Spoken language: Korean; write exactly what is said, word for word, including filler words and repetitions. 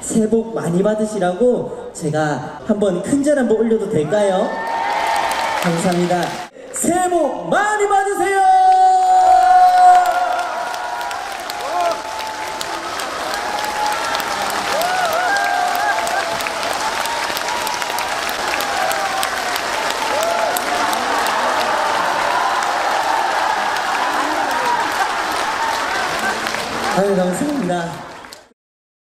새해 복 많이 받으시라고 제가 한번 큰절 한번 올려도 될까요? 감사합니다. 새해 복 많이 받으세요! 아유, 감사합니다.